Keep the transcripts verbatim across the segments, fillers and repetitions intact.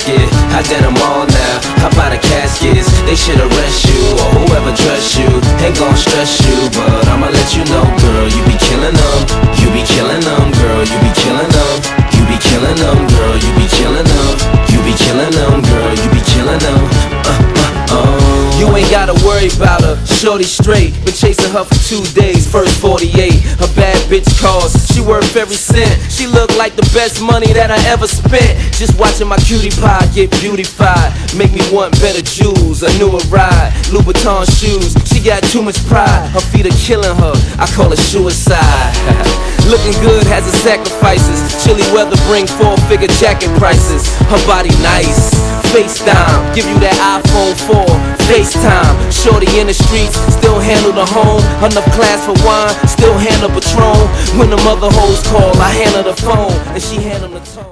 basket. I did them all now, how about the caskets? They should arrest you, or whoever dressed you. Ain't gon' stress you, but I'ma let you know, girl, you be killing them. You be killing them, girl, you be killing them. You be killing them, girl, you be killing them. You be killing them, girl, you be killing them. Uh, uh, uh. You ain't gotta worry about her, shorty straight. Been chasing her for two days, first forty-eight. A bad bitch calls, she worth every cent. She look like the best money that I ever spent. Just watching my cutie pie get beautified make me want better jewels, a newer ride, Louboutin shoes. She got too much pride, her feet are killing her, I call it suicide. Looking good has its sacrifices. Chilly weather bring four-figure jacket prices. Her body nice, FaceTime, give you that iPhone four, FaceTime. Shorty in the streets, still handle the home. Enough class for wine, still handle Patron. When the mother hoes call, I handle the phone, and she handle the tone.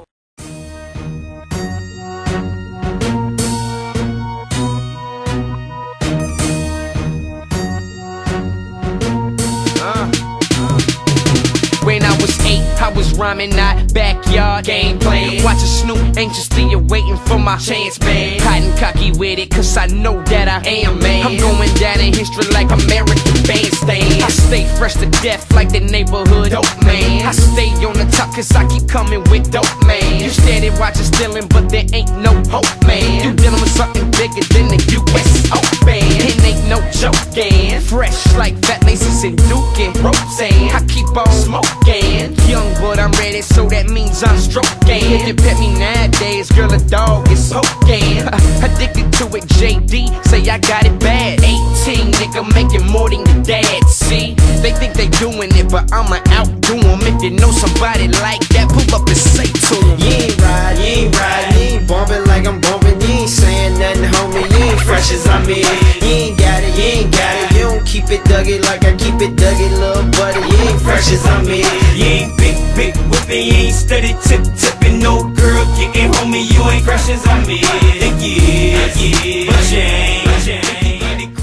When I was eight, I was rhyming, not backyard game plan. Watching Snoop, anxiously waiting for my chance, man. Hiding cocky with it, cause I know that I am, man. I'm going down in history like American Bandstand. I stay fresh to death like the neighborhood dope, man. I stay on the top cause I keep coming with dope, man. You steady watching stealing, but there ain't no hope, man. You dealing with something bigger than the U S Open. It ain't no joking. Fresh like fat laces and dookie ropes, and I keep on smoking. Young, but I'm ready, so that means I'm stroking. If you pet me nowadays, girl, a dog is poking. Addicted to it, J D, say I got it bad. eighteen, nigga, making more than your dad. See, they think they doing it, but I'ma outdo them. If you know somebody like that, pull up and say to them. You ain't ride, you ain't ride, you ain't bumping like I'm bumping. You ain't saying nothing, homie, you ain't fresh as I'm in. You ain't got it, you ain't got it. You don't keep it duggy like I keep it duggy, little buddy. You ain't fresh as I'm in. You ain't big, big whipping, you ain't steady tip tipping. No girl kicking, homie, you ain't fresh as I'm in. Yeah, yeah, but you ain't, but you ain't.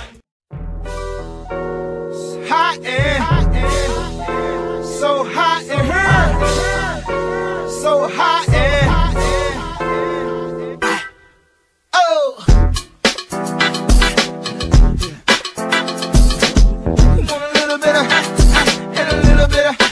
Hot and so hot and hurt, so hot and oh. Want a little bit of and a little bit of.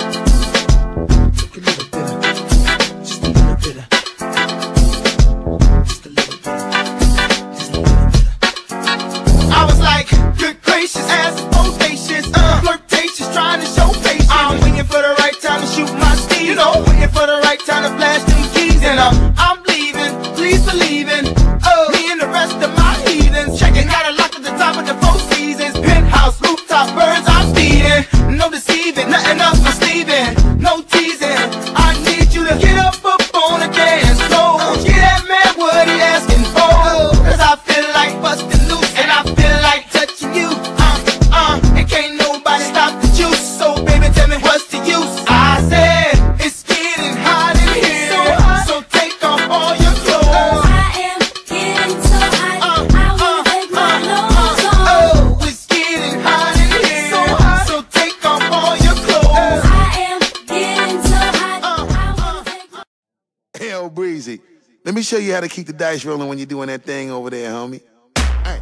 I'm leaving, please believe in oh, me and the rest of my heathens. Checking out a lock at the top of the four seasons. Penthouse, rooftop, birds I'm feeding. No deceiving, nothing up my Steven. No teasing, I need you to get up up on the dance floor. Get that man what he asking for. Cause I feel like busting loose and I feel like touching you. Uh, uh, and can't nobody stop the juice. So baby tell me what's the use. I said it's getting hot in here. Breezy, let me show you how to keep the dice rolling when you're doing that thing over there, homie. Hey.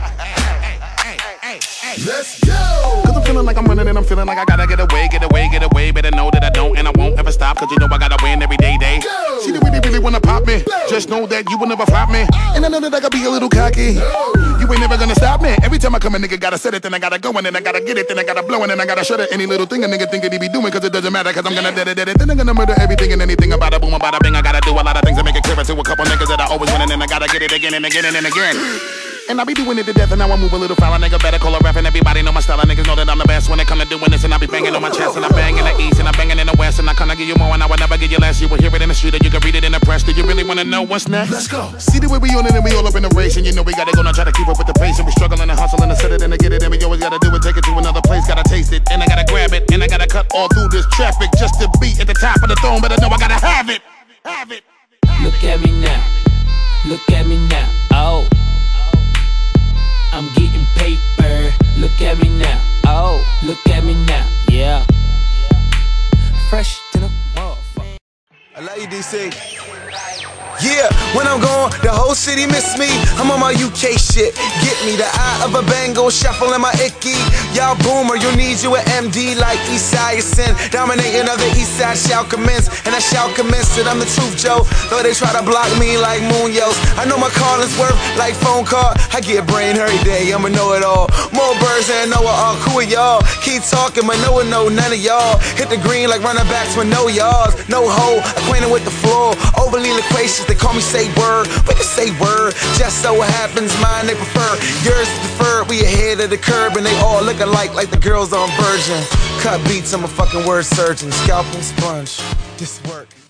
Let's go! Cause I'm feeling like I'm running and I'm feeling like I gotta get away, get away, get away. Better know that I don't and I won't ever stop. Cause you know I gotta win every day, day. Go. See, they really, really wanna pop me. Go. Just know that you will never flop me. Oh. And I know that I gotta be a little cocky. No. You ain't never gonna stop me. Every time I come a nigga gotta set it, then I gotta go and then I gotta get it, then I gotta blow and then I gotta shut it. Any little thing a nigga think that he be doing, cause it doesn't matter, cause I'm gonna dead it, dead it. Then I'm gonna murder everything and anything about a boom, about a bing. I gotta do a lot of things to make it clearer to a couple niggas that I always win and then I gotta get it again and again and again. And I be doing it to death and now I move a little foul. A nigga better call a rap and everybody know my style. Niggas know that I'm the best when it come to doing this. And I be banging on my chest and I bang in the east and I banging in the west. And I kinda give you more and I will never give you less. You will hear it in the street or you can read it in the press. Do you really wanna know what's next? Let's go. See the way we on it and we all up in the race. And you know we gotta go now try to keep up with the pace. And we struggling and hustling to set it and to get it. And we always gotta do it, take it to another place. Gotta taste it and I gotta grab it. And I gotta cut all through this traffic just to be at the top of the throne. But I know I gotta have it. Have it. Look at me now. Look at me now. Oh, I'm getting paper. Look at me now. Oh, look at me now. Yeah. Fresh to the motherfucker. I love you, D C. Yeah, when I'm gone, the whole city miss me. I'm on my U K shit. Get me the eye of a Bengal shuffling my icky. Y'all boomer, you'll need you an M D like Eastside Sin. Dominating of the East Side shall commence, and I shall commence it. I'm the truth, Joe. Though they try to block me like Munoz. I know my calling's worth like phone call. I get brain every day. I'ma know it all. More birds than Noah Ark. Who are y'all? Keep talking, but no one know none of y'all. Hit the green like running backs with no yards, no hole. Acquainted with the floor. Overly loquacious. They call me say word. We can say word. Just so happens mine they prefer. Yours is deferred. We ahead of the curb and they all look alike like the girls on Virgin. Cut beats. I'm a fucking word surgeon. Scalpel sponge. This work.